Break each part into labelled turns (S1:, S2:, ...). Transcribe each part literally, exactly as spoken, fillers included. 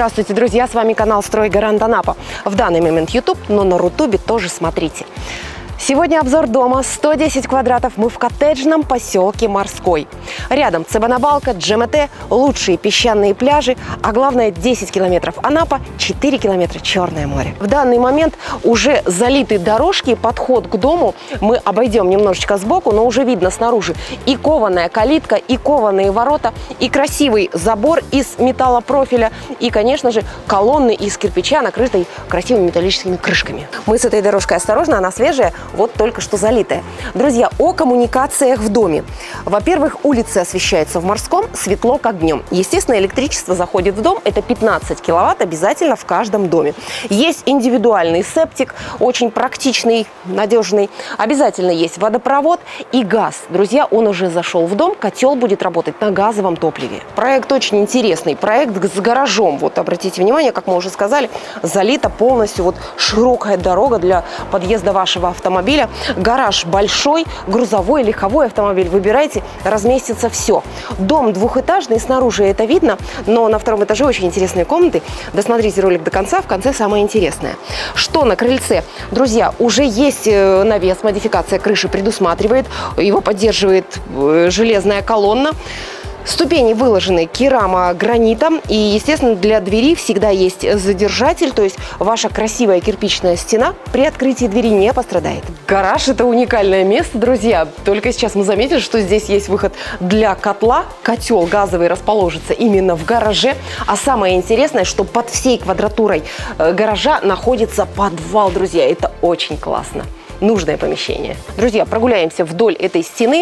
S1: Здравствуйте, друзья! С вами канал «Стройгарант Анапа». В данный момент YouTube, но на Рутубе тоже смотрите. Сегодня обзор дома сто десять квадратов. Мы в коттеджном поселке Морской. Рядом Цыбанабалка, ДжМТ, лучшие песчаные пляжи, а главное десять километров Анапа, четыре километра Черное море. В данный момент уже залиты дорожки, подход к дому мы обойдем немножечко сбоку, но уже видно снаружи и кованая калитка, и кованые ворота, и красивый забор из металлопрофиля, и, конечно же, колонны из кирпича, накрытой красивыми металлическими крышками. Мы с этой дорожкой осторожно, она свежая, вот только что залитая. Друзья, о коммуникациях в доме. Во-первых, улицы освещаются в Морском, светло как днем. Естественно, электричество заходит в дом, это пятнадцать киловатт обязательно в каждом доме. Есть индивидуальный септик, очень практичный, надежный. Обязательно есть водопровод и газ. Друзья, он уже зашел в дом, котел будет работать на газовом топливе. Проект очень интересный, проект с гаражом. Вот обратите внимание, как мы уже сказали, залита полностью вот широкая дорога для подъезда вашего автомобиля. Гараж большой, грузовой, легковой автомобиль. Выбирайте, разместится все. Дом двухэтажный, снаружи это видно, но на втором этаже очень интересные комнаты. Досмотрите ролик до конца, в конце самое интересное. Что на крыльце? Друзья, уже есть навес, модификация крыши предусматривает, его поддерживает железная колонна. Ступени выложены керамогранитом, и, естественно, для двери всегда есть задержатель, то есть ваша красивая кирпичная стена при открытии двери не пострадает. Гараж – это уникальное место, друзья. Только сейчас мы заметили, что здесь есть выход для котла. Котел газовый расположится именно в гараже. А самое интересное, что под всей квадратурой гаража находится подвал, друзья. Это очень классно. Нужное помещение. Друзья, прогуляемся вдоль этой стены.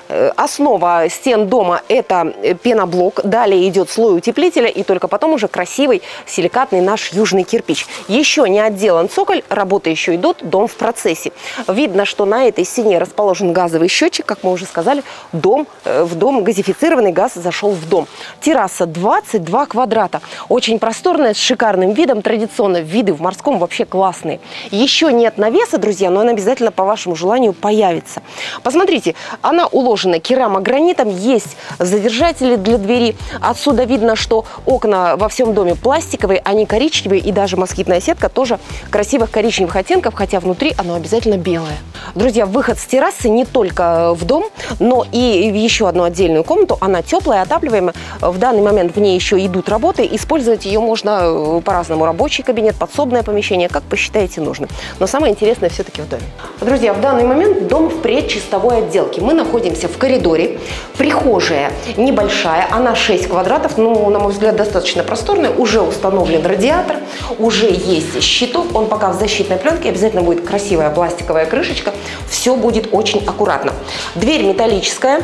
S1: Основа стен дома – это пеноблок. Далее идет слой утеплителя, и только потом уже красивый силикатный наш южный кирпич. Еще не отделан цоколь, работы еще идут, дом в процессе. Видно, что на этой стене расположен газовый счетчик, как мы уже сказали, дом, в дом газифицированный газ зашел в дом. Терраса двадцать два квадрата. Очень просторная, с шикарным видом. Традиционно виды в Морском вообще классные. Еще нет навеса, друзья, но он обязательно обязательно по вашему желанию появится. Посмотрите, она уложена керамогранитом, есть задержатели для двери. Отсюда видно, что окна во всем доме пластиковые, они коричневые, и даже москитная сетка тоже красивых коричневых оттенков, хотя внутри оно обязательно белое. Друзья, выход с террасы не только в дом, но и в еще одну отдельную комнату. Она теплая, отапливаемая. В данный момент в ней еще идут работы. Использовать ее можно по-разному. Рабочий кабинет, подсобное помещение, как посчитаете нужным. Но самое интересное все-таки в доме. Друзья, в данный момент дом в предчистовой отделке. Мы находимся в коридоре. Прихожая небольшая, она шесть квадратов, но, на мой взгляд, достаточно просторная. Уже установлен радиатор, уже есть щиток, он пока в защитной пленке. Обязательно будет красивая пластиковая крышечка. Все будет очень аккуратно. Дверь металлическая.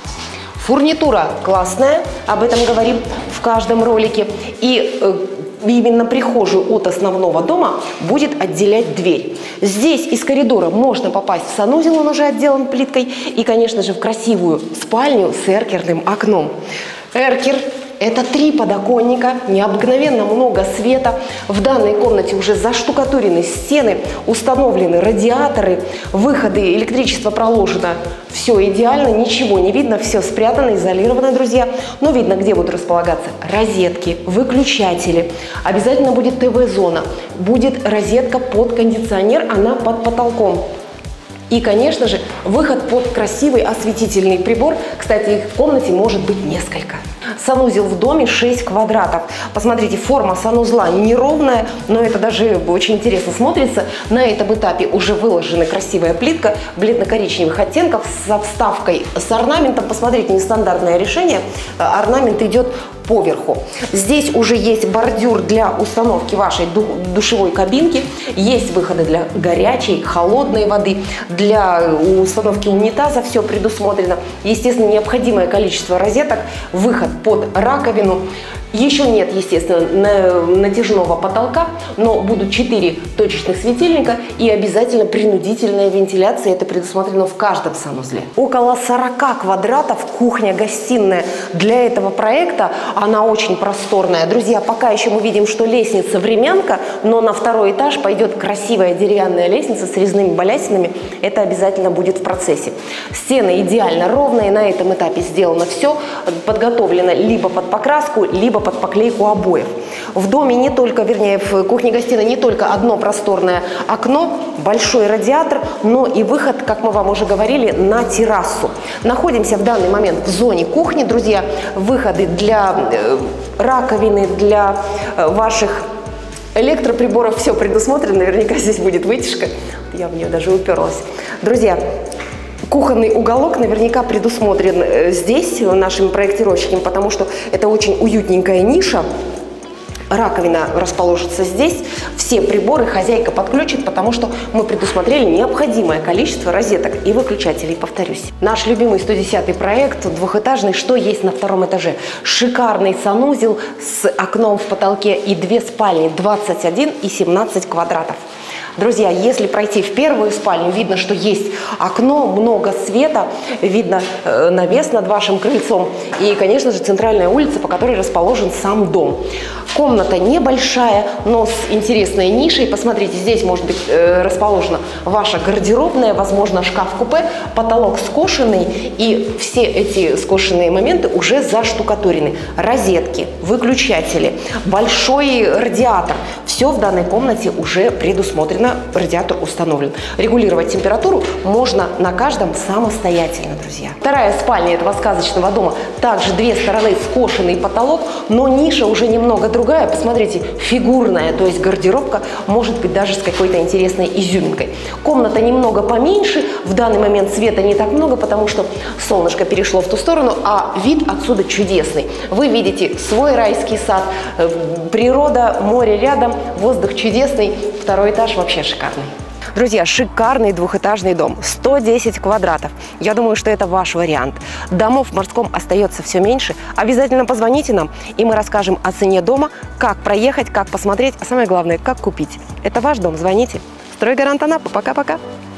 S1: Фурнитура классная, об этом говорим в каждом ролике. И э, именно прихожую от основного дома будет отделять дверь. Здесь из коридора можно попасть в санузел, он уже отделан плиткой, и, конечно же, в красивую спальню с эркерным окном. Эркер – это три подоконника, необыкновенно много света. В данной комнате уже заштукатурены стены, установлены радиаторы, выходы, электричество проложено. Все идеально, ничего не видно, все спрятано, изолировано, друзья. Но видно, где будут располагаться розетки, выключатели. Обязательно будет ТВ-зона, будет розетка под кондиционер, она под потолком. И, конечно же, выход под красивый осветительный прибор. Кстати, их в комнате может быть несколько. Санузел в доме шесть квадратов. Посмотрите, форма санузла неровная, но это даже очень интересно смотрится. На этом этапе уже выложена красивая плитка бледно-коричневых оттенков со вставкой с орнаментом. Посмотрите, нестандартное решение. Орнамент идет поверху. Здесь уже есть бордюр для установки вашей душевой кабинки. Есть выходы для горячей, холодной воды. Для установки унитаза все предусмотрено. Естественно, необходимое количество розеток. Выход под раковину. Еще нет, естественно, натяжного потолка, но будут четыре точечных светильника и обязательно принудительная вентиляция. Это предусмотрено в каждом санузле. Около сорока квадратов кухня-гостиная. Для этого проекта она очень просторная. Друзья, пока еще мы видим, что лестница времянка, но на второй этаж пойдет красивая деревянная лестница с резными балясинами. Это обязательно будет в процессе. Стены идеально ровные. На этом этапе сделано все. Подготовлено либо под покраску, либо под поклейку обоев. В доме не только, вернее, в кухне-гостиной не только одно просторное окно, большой радиатор, но и выход, как мы вам уже говорили, на террасу. Находимся в данный момент в зоне кухни, друзья. Выходы для э, раковины, для э, ваших электроприборов, все предусмотрено. Наверняка здесь будет вытяжка. Я в нее даже уперлась. Друзья, кухонный уголок наверняка предусмотрен здесь нашими проектировщиками, потому что это очень уютненькая ниша. Раковина расположится здесь, все приборы хозяйка подключит, потому что мы предусмотрели необходимое количество розеток и выключателей, повторюсь. Наш любимый сто десятый проект, двухэтажный, что есть на втором этаже. Шикарный санузел с окном в потолке и две спальни, двадцать один и семнадцать квадратов. Друзья, если пройти в первую спальню, видно, что есть окно, много света, видно э, навес над вашим крыльцом и, конечно же, центральная улица, по которой расположен сам дом. Комната небольшая, но с интересной нишей. Посмотрите, здесь может быть э, расположена ваша гардеробная, возможно, шкаф-купе, потолок скошенный, и все эти скошенные моменты уже заштукатурены. Розетки, выключатели, большой радиатор. Все в данной комнате уже предусмотрено. Радиатор установлен. Регулировать температуру можно на каждом самостоятельно, друзья. Вторая спальня этого сказочного дома. Также две стороны, скошенный потолок, но ниша уже немного другая. Посмотрите, фигурная, то есть гардеробка может быть даже с какой-то интересной изюминкой. Комната немного поменьше. В данный момент света не так много, потому что солнышко перешло в ту сторону, а вид отсюда чудесный. Вы видите свой райский сад, природа, море рядом, воздух чудесный. Второй этаж вообще шикарный. Друзья, шикарный двухэтажный дом, сто десять квадратов. Я думаю, что это ваш вариант. Домов в Морском остается все меньше. Обязательно позвоните нам, и мы расскажем о цене дома, как проехать, как посмотреть, а самое главное, как купить. Это ваш дом, звоните. Стройгарант Анапа. Пока-пока.